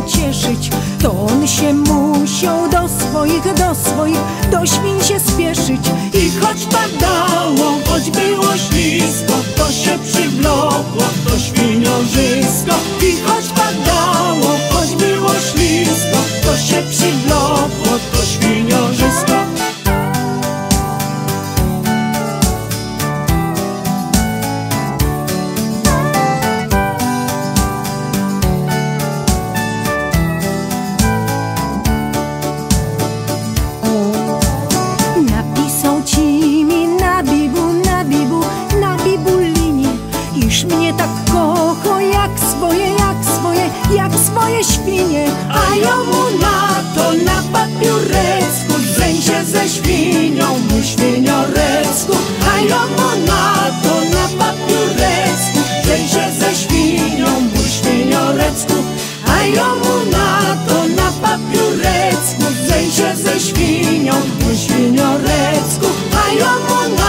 cieszyć, to on się musiał do swoich, do świń się spieszyć. I choć padało, choć było ślisko, to się przywlokło to świniorzysko. I choć padało, choć było ślisko, to się przywlokło to świniorzysko. Napisał ci mi na bibulinie, iż mnie tak kocha jak swoje świnie. A ja mu na to na papiurecku żeń się ze świnią, mój świniorecku. A ja mu na to na papiurecku żeń się ze świnią, mój świniorecku. A ja mu na to na papiurecku żeń się ze świnią, mój świniorecku. A ja mu na